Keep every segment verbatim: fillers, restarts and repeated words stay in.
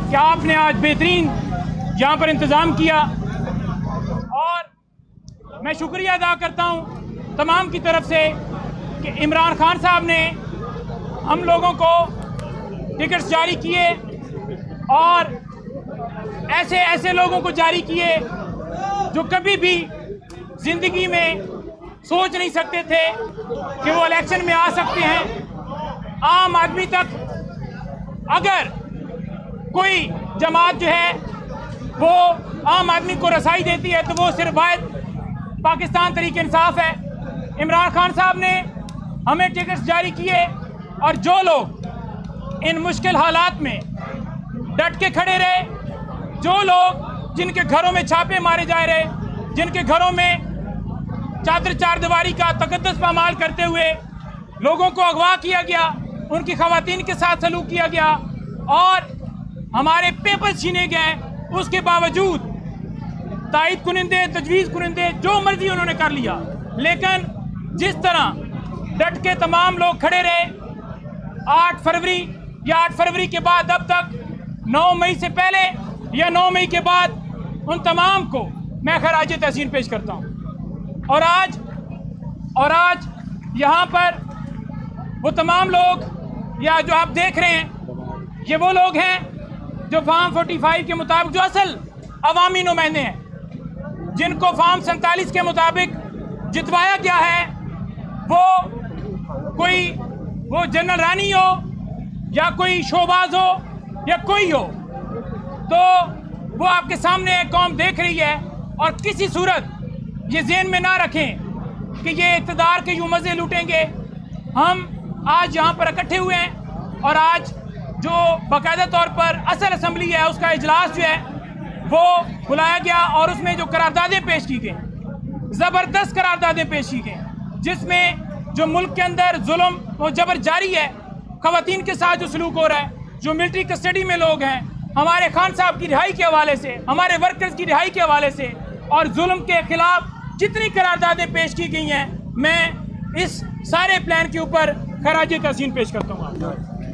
कि आपने आज बेहतरीन यहाँ पर इंतज़ाम किया, और मैं शुक्रिया अदा करता हूँ तमाम की तरफ से कि इमरान खान साहब ने हम लोगों को टिकट्स जारी किए और ऐसे ऐसे लोगों को जारी किए जो कभी भी ज़िंदगी में सोच नहीं सकते थे कि वो इलेक्शन में आ सकते हैं। आम आदमी तक अगर कोई जमात जो है वो आम आदमी को रसाई देती है तो वो सिर्फ वाहिद पाकिस्तान तहरीक-ए-इंसाफ है। इमरान खान साहब ने हमें टिकट्स जारी किए और जो लोग इन मुश्किल हालात में डट के खड़े रहे, जो लोग जिनके घरों में छापे मारे जा रहे, जिनके घरों में चादर चार दीवारी का तकद्दुस पामाल करते हुए लोगों को अगवा किया गया, उनकी खवातीन के साथ सलूक किया गया और हमारे पेपर छीने गए, उसके बावजूद तायद कुनिंदे, तजवीज़ कुनिंदे जो मर्जी उन्होंने कर लिया। लेकिन जिस तरह डट के तमाम लोग खड़े रहे, आठ फरवरी या आठ फरवरी के बाद अब तक, नौ मई से पहले या नौ मई के बाद, उन तमाम को मैं खराज तहसीन पेश करता हूँ। और आज और आज यहाँ पर वो तमाम लोग या जो आप देख रहे हैं, ये वो लोग हैं जो फार्म पैंतालीस के मुताबिक, जो असल अवामी नुमाइंदे हैं, जिनको फार्म सैंतालीस के मुताबिक जितवाया गया है। वो कोई वो जनरल रानी हो या कोई शोबाज हो या कोई हो, तो वो आपके सामने एक कौम देख रही है। और किसी सूरत ये ज़हन में ना रखें कि ये इक़्तिदार के यूँ मज़े लूटेंगे। हम आज यहाँ पर इकट्ठे हुए हैं और आज जो बाकायदा तौर पर असल असम्बली है उसका इजलास जो है वो बुलाया गया और उसमें जो करारदादें पेश की गई, ज़बरदस्त करारदादें पेश की गई, जिसमें जो मुल्क के अंदर जुल्म और जबर जारी है, ख़वातीन के साथ जो सलूक हो रहा है, जो मिलिट्री कस्टडी में लोग हैं, हमारे खान साहब की रिहाई के हवाले से, हमारे वर्कर्स की रिहाई के हवाले से और जुल्म के ख़िलाफ़ जितनी करारदादें पेश की गई हैं, मैं इस सारे प्लान के ऊपर खराज तहसीन पेश करता हूँ।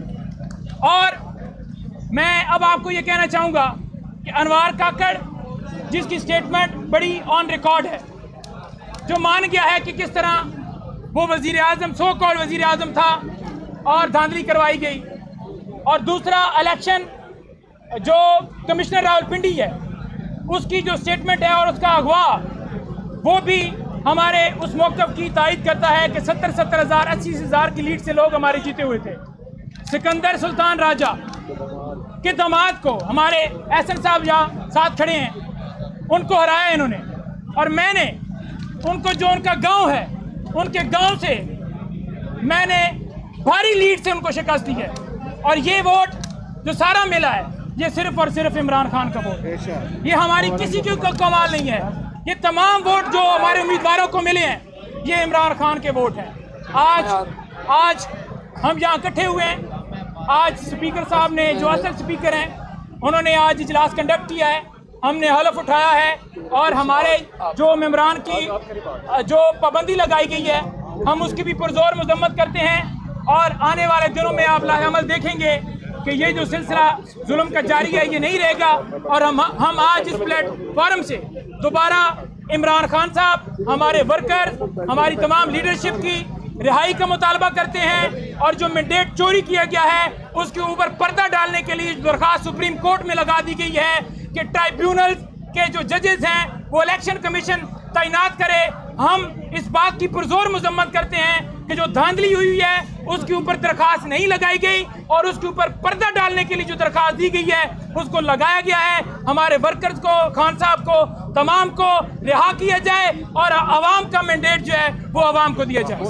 और मैं अब आपको ये कहना चाहूँगा कि अनवार काकड़, जिसकी स्टेटमेंट बड़ी ऑन रिकॉर्ड है, जो मान गया है कि किस तरह वो वज़ीर आज़म, सो कॉल्ड वज़ीर आज़म था और धांधली करवाई गई। और दूसरा, इलेक्शन जो कमिश्नर रावलपिंडी है उसकी जो स्टेटमेंट है और उसका अगवा, वो भी हमारे उस मौक़िफ़ की तायद करता है कि सत्तर सत्तर हज़ार अस्सी हज़ार की लीड से लोग हमारे जीते हुए थे। सिकंदर सुल्तान राजा के दामाद को, हमारे एहसन साहब यहाँ साथ खड़े हैं, उनको हराया इन्होंने। और मैंने उनको, जो उनका गांव है, उनके गांव से मैंने भारी लीड से उनको शिकस्त दी है। और ये वोट जो सारा मिला है, ये सिर्फ और सिर्फ इमरान खान का वोट है। ये हमारी किसी की कमाल नहीं है। ये तमाम वोट जो हमारे उम्मीदवारों को मिले हैं, ये इमरान खान के वोट हैं। आज आज हम यहाँ इकट्ठे हुए हैं। आज स्पीकर साहब ने, जो असल स्पीकर हैं, उन्होंने आज इजलास कंडक्ट किया है, हमने हलफ उठाया है और हमारे जो मेंबरान की जो पाबंदी लगाई गई है, हम उसकी भी पुरजोर मजम्मत करते हैं। और आने वाले दिनों में आप लाहेअमल देखेंगे कि ये जो सिलसिला जुल्म का जारी है ये नहीं रहेगा। और हम हम आज इस प्लेटफॉर्म से दोबारा इमरान खान साहब, हमारे वर्कर, हमारी तमाम लीडरशिप की रिहाई का मुतालबा करते हैं। और जो मैंडेट चोरी किया गया है उसके ऊपर पर्दा डालने के लिए दरख्वास्त सुप्रीम कोर्ट में लगा दी गई है कि ट्राइब्यूनल के जो जजेस हैं वो इलेक्शन कमीशन तैनात करे। हम इस बात की पुरजोर मजम्मत करते हैं कि जो धांधली हुई है उसके ऊपर दरखास्त नहीं लगाई गई और उसके ऊपर पर्दा डालने के लिए जो दरखास्त दी गई है उसको लगाया गया है। हमारे वर्कर्स को, खान साहब को, तमाम को रिहा किया जाए और आवाम का मैंडेट जो है वो आवाम को दिया जाए।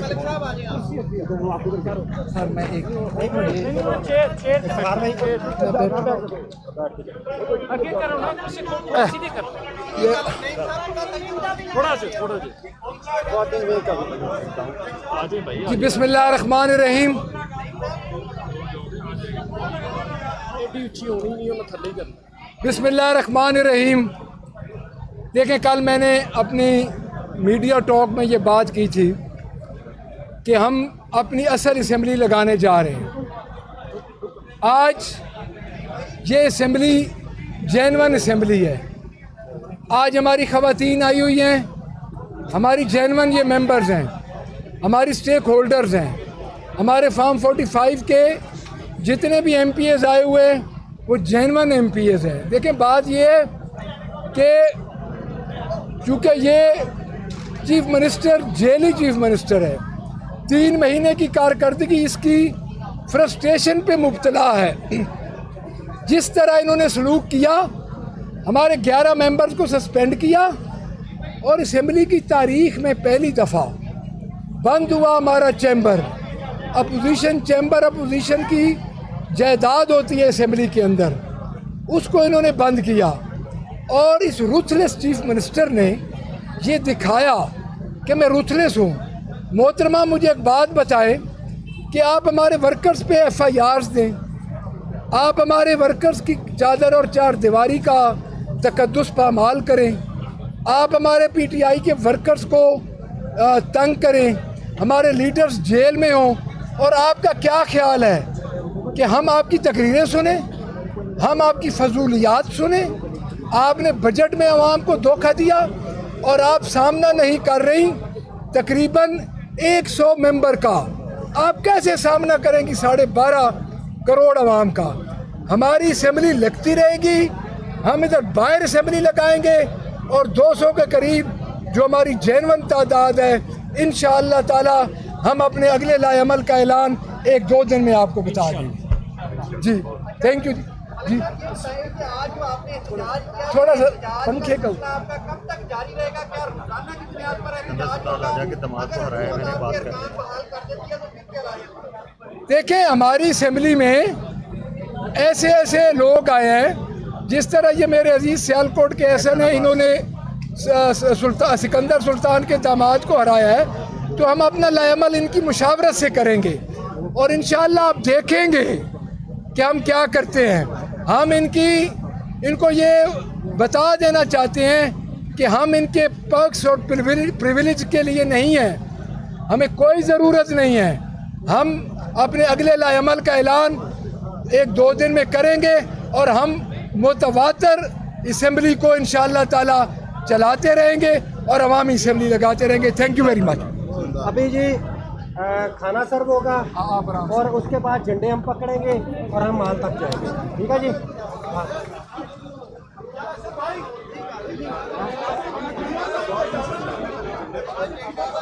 सर मैं एक थोड़ा से थोड़ा जी, बिस्मिल्लाहिर्रहमानिर्रहीम। बिस्मिल्लाहिर्रहमानिर्रहीम। देखें, कल मैंने अपनी मीडिया टॉक में ये बात की थी कि हम अपनी असल असेंबली लगाने जा रहे हैं। आज ये असम्बली जेनवन असम्बली है। आज हमारी ख़वातीन आई हुई हैं, हमारी जेनवन ये मेंबर्स हैं, हमारी स्टेक होल्डर्स हैं, हमारे फार्म फोर्टी फाइव के जितने भी एम पी एज़ आए हुए वो जेनवन एम पी एज़ हैं। देखें, बात ये है कि चूँकि ये चीफ मिनिस्टर जेली चीफ मिनिस्टर है, तीन महीने की कारकर्दगी इसकी फ्रस्ट्रेशन पे मुब्तला है। जिस तरह इन्होंने सलूक किया, हमारे ग्यारह मेंबर्स को सस्पेंड किया और असम्बली की तारीख में पहली दफ़ा बंद हुआ हमारा चैम्बर। अपोजिशन चैम्बर अपोजिशन की जायदाद होती है असम्बली के अंदर, उसको इन्होंने बंद किया। और इस रूथलेस चीफ मिनिस्टर ने ये दिखाया कि मैं रूथलेस हूँ। मोहतरमा, मुझे एक बात बताएं कि आप हमारे वर्कर्स पे एफ आई आर्स दें, आप हमारे वर्कर्स की चादर और चार दीवारी का तकद्दुस पामाल करें, आप हमारे पी टी आई के वर्कर्स को तंग करें, हमारे लीडर्स जेल में हों, और आपका क्या ख्याल है कि हम आपकी तकरीरें सुने, हम आपकी फजूलियात सुने? आपने बजट में आवाम को धोखा दिया और आप सामना नहीं कर रही तकरीबन एक सौ मेंबर का। आप कैसे सामना करेंगी साढ़े बारह करोड़ आवाम का? हमारी असम्बली लगती रहेगी, हम इधर बाहर असम्बली लगाएंगे और दो सौ के करीब जो हमारी जेनवन तादाद है, इंशाअल्लाह ताला हम अपने अगले लाएअमल का ऐलान एक दो दिन में आपको बता देंगे। जी, थैंक यू जी। थोड़ा सा पंखे का देखें, हमारी असम्बली में ऐसे ऐसे लोग आए हैं, जिस तरह ये मेरे अजीज़ सियालकोट के एस एन है, इन्होंने सुल्तान सिकंदर सुल्तान के दामाद को हराया है, तो हम अपना लाएअमल इनकी मुशावरत से करेंगे और इंशाअल्लाह आप देखेंगे कि हम क्या करते हैं। हम इनकी इनको ये बता देना चाहते हैं कि हम इनके पर्क्स और प्रिविलेज के लिए नहीं हैं, हमें कोई ज़रूरत नहीं है। हम अपने अगले लाएअमल का ऐलान एक दो दिन में करेंगे और हम मुतवातर असम्बली को इंशाअल्लाह ताला चलाते रहेंगे और अवामी असम्बली लगाते रहेंगे। Thank you very much. अभी जी आ, खाना सर्व होगा और उसके बाद झंडे हम पकड़ेंगे और हम माल तक जाएंगे। ठीक है जी। हाँ।